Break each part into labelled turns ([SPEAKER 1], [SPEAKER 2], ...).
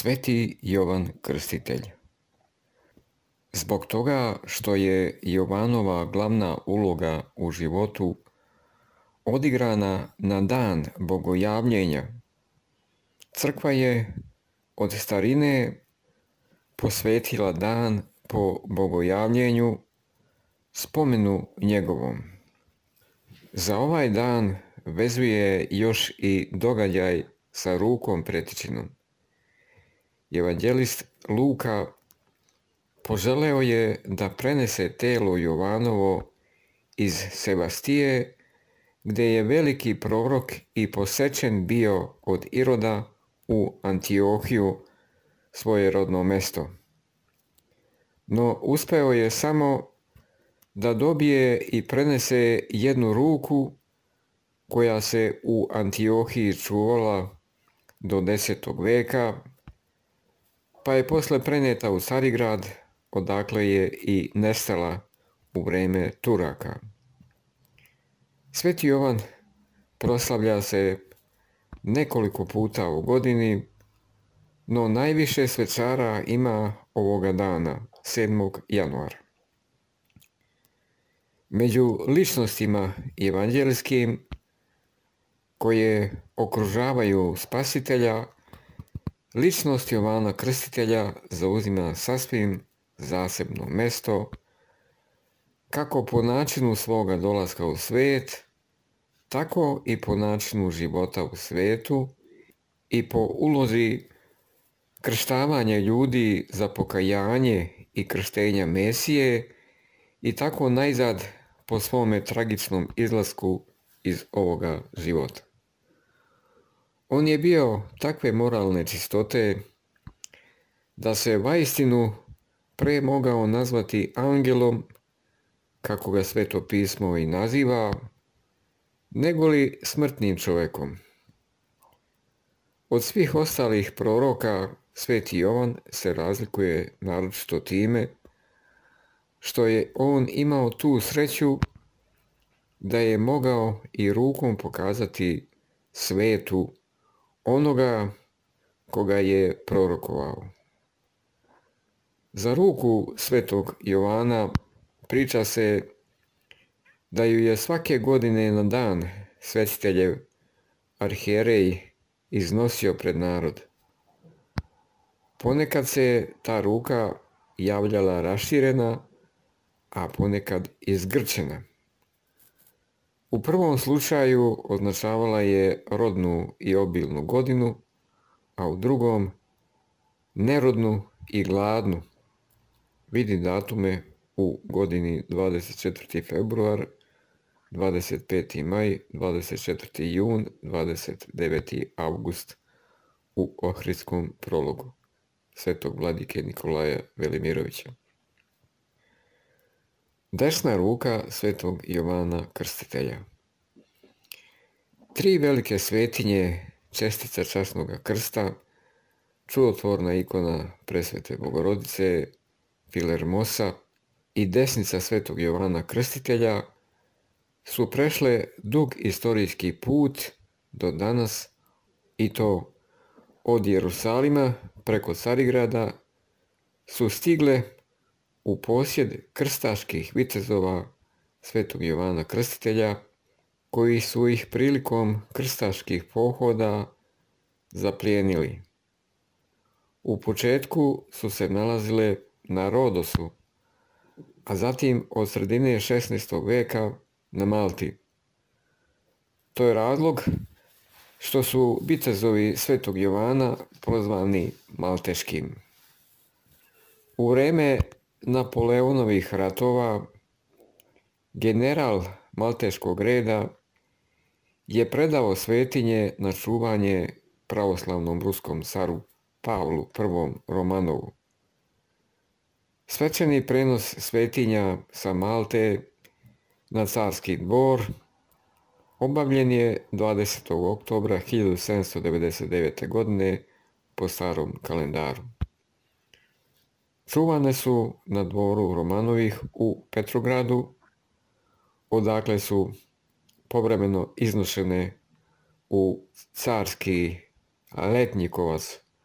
[SPEAKER 1] Sveti Jovan Krstitelj. Zbog toga što je Jovanova glavna uloga u životu odigrana na dan bogojavljenja, crkva je od starine posvetila dan po bogojavljenju spomenu njegovom. Za ovaj dan vezuje još i događaj sa rukom pretičinom. Evanđelist Luka poželeo je da prenese telo Jovanovo iz Sebastije, gdje je veliki prorok i posečen bio od Iroda u Antiohiju, svoje rodno mesto. No uspeo je samo da dobije i prenese jednu ruku koja se u Antiohiji čuvala do 10. veka, pa je posle preneta u Carigrad, odakle je i nestala u vrijeme Turaka. Sveti Jovan proslavlja se nekoliko puta u godini, no najviše svečara ima ovoga dana, 7. januara. Među ličnostima evanđelskim koje okružavaju Spasitelja, ličnost Jovana Krstitelja zauzima sasvim zasebno mesto, kako po načinu svoga dolaska u svijet, tako i po načinu života u svijetu i po ulozi krštavanja ljudi za pokajanje i krštenja Mesije i tako najzad po svome tragičnom izlasku iz ovoga života. On je bio takve moralne čistote da se vaistinu pre mogao nazvati angelom, kako ga Sveto pismo i naziva, negoli smrtnim čovjekom. Od svih ostalih proroka Sveti Jovan se razlikuje naročito time što je on imao tu sreću da je mogao i rukom pokazati svetu onoga koga je prorokovao. Za ruku Svetog Jovana priča se da ju je svake godine na dan Svetiteljev arhijerej iznosio pred narod. Ponekad se ta ruka javljala raširena, a ponekad izgrčena. U prvom slučaju označavala je rodnu i obilnu godinu, a u drugom nerodnu i gladnu. Vidi datume u godini 24. februar, 25. maj, 24. jun, 29. avgust u Ohridskom prologu Svetog vladike Nikolaja Velimirovića. Desna ruka Svetog Jovana Krstitelja. 3 velike svetinje, čestica časnog krsta, čudotvorna ikona Presvete Bogorodice, Filermosa i desnica Svetog Jovana Krstitelja su prešle dug istorijski put do danas, i to od Jerusalima preko Carigrada su stigle u posjed krstaških vitezova Svetog Jovana Krstitelja, koji su ih prilikom krstaških pohoda zaplijenili. U početku su se nalazile na Rodosu, a zatim od sredine 16. veka na Malti. To je razlog što su vitezovi Svetog Jovana prozvani malteškim. U vrijeme Napoleonovih ratova general malteškog reda je predao svetinje na čuvanje pravoslavnom ruskom caru Pavlu I. Romanovu. Svečani prenos svetinja sa Malte na carski dvor obavljen je 20. oktobra 1799. godine po starom kalendaru. Čuvane su na dvoru Romanovih u Petrogradu, odakle su povremeno iznošene u carski Letnjikovac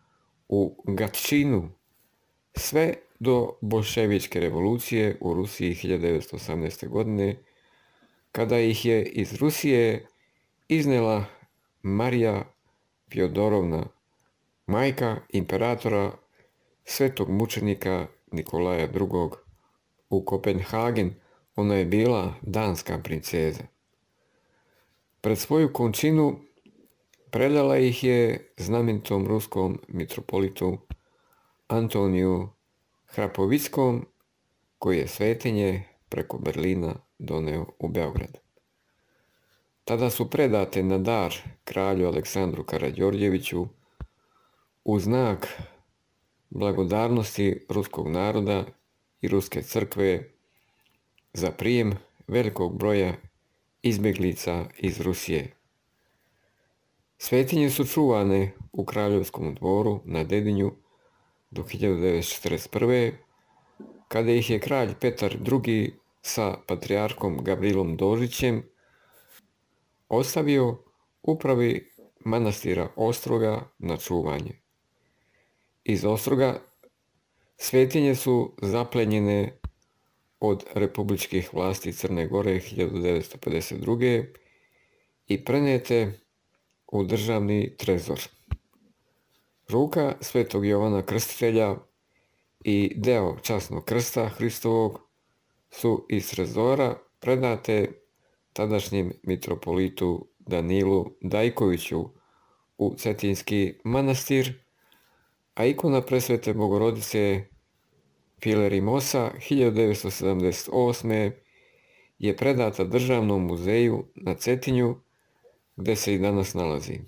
[SPEAKER 1] u Gatčinu, sve do bolševičke revolucije u Rusiji 1918. godine, kada ih je iz Rusije iznela Marija Fjodorovna, majka imperatora svetog mučenika Nikolaja II. U Kopenhagen. Ona je bila danska princeza. Pred svoju končinu predala ih je znamenitom ruskom mitropolitu Antoniju Hrapovickom, koji je svetinje preko Berlina doneo u Beograd. Tada su predate na dar kralju Aleksandru Karađorđeviću u znak blagodarnosti ruskog naroda i ruske crkve za prijem velikog broja izbjeglica iz Rusije. Svetinje su čuvane u kraljevskom dvoru na Dedinju do 1941. kada ih je kralj Petar II. Sa patrijarhom Gavrilom Dožićem ostavio upravi manastira Ostroga na čuvanje. Iz Ostroga svetinje su zaplenjene od republičkih vlasti Crne Gore 1952. i prenijete u državni trezor. Ruka svetog Jovana Krstitelja i deo časnog krsta Hristovog su iz trezora predate tadašnjem mitropolitu Danilu Dajkoviću u Cetinski manastir, a ikona presvete Bogorodice Filerimosa 1978. je predata Državnom muzeju na Cetinju, gdje se i danas nalazi.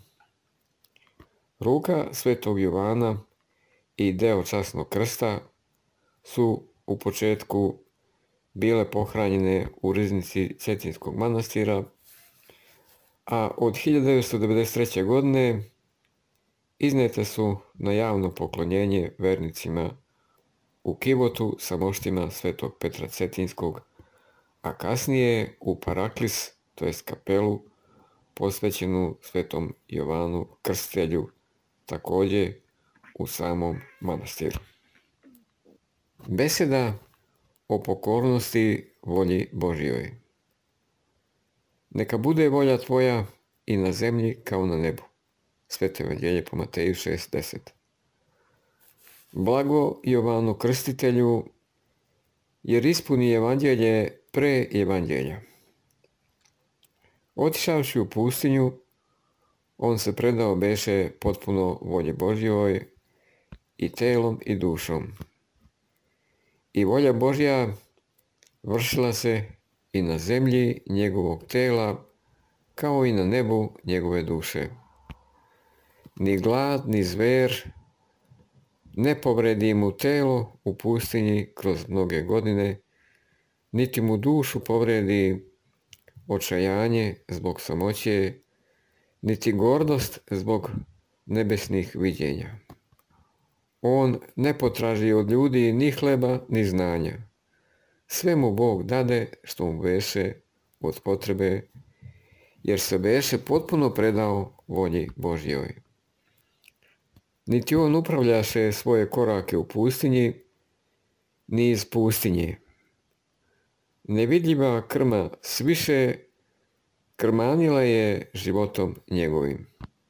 [SPEAKER 1] Ruka svetog Jovana i deo časnog krsta su u početku bile pohranjene u riznici Cetinskog manastira, a od 1993. godine iznijete su na javno poklonjenje vernicima u kivotu sa moštima svetog Petra Cetinskog, a kasnije u Paraklis, to jest kapelu, posvećenu svetom Jovanu Krstitelju, također u samom manastiru. Beseda o pokornosti volji Božjoj. Neka bude volja tvoja i na zemlji kao na nebu. Sveto evanđelje po Mateju 6:10. Blago Jovanu Krstitelju, jer ispuni evanđelje pre evanđelja. Otišavši u pustinju, on se predao beše potpuno volji Božjoj i telom i dušom. I volja Božja vršila se i na zemlji njegovog tela, kao i na nebu njegove duše. Ni glad, ni zver ne povredi mu telo u pustinji kroz mnoge godine, niti mu dušu povredi očajanje zbog samoće, niti gordost zbog nebesnih viđenja. On ne potraži od ljudi ni hleba, ni znanja. Sve mu Bog dade što mu beše od potrebe, jer se beše potpuno predao volji Božjoj. Niti on upravljaše svoje korake u pustinji, ni iz pustinje. Nevidljiva krma sviše krmanila je životom njegovim.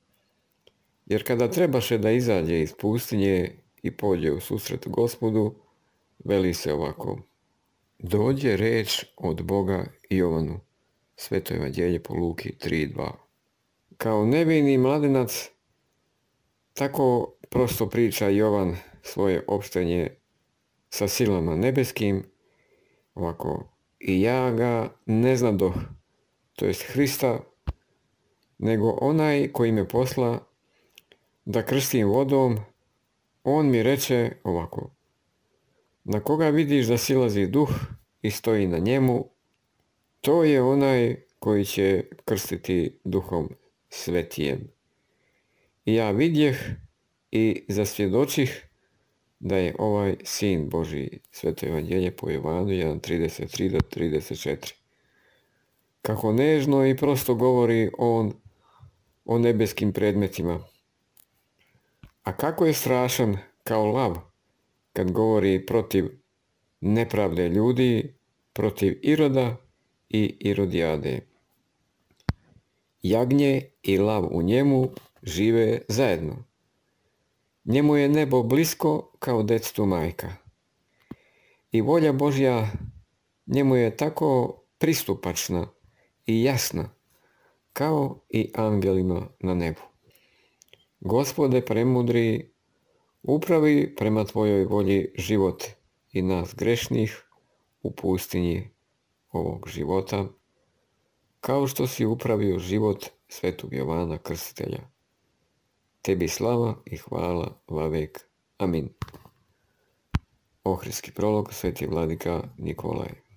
[SPEAKER 1] Jer kada trebaše da izađe iz pustinje i pođe u susret Gospodu, veli se ovako: dođe reč od Boga Jovanu. Sveto evanđelje po Luki 3:2. Kao nevini mladenac, tako prosto priča Jovan svoje opštenje sa silama nebeskim, ovako: i ja ga ne znadoh, to jest Hrista, nego onaj koji me posla da krstim vodom, on mi reče ovako: na koga vidiš da silazi duh i stoji na njemu, to je onaj koji će krstiti duhom svetijem. I ja vidjeh i zasvjedočih da je ovaj Sin Božji. Sveto evanđelje po Jovanu 1:33-34. Kako nežno i prosto govori on o nebeskim predmetima. A kako je strašan kao lav kad govori protiv nepravde ljudi, protiv Iroda i Irodijade. Jagnje i lav u njemu žive zajedno. Njemu je nebo blisko kao detetu majka. I volja Božja njemu je tako pristupačna i jasna, kao i angelima na nebu. Gospode premudri, upravi prema tvojoj volji život i nas grešnih u pustinji ovog života, kao što si upravio život svetog Jovana Krstitelja. Tebi slava i hvala vavek. Amin. Ohridski prolog, sveti vladika Nikolaj.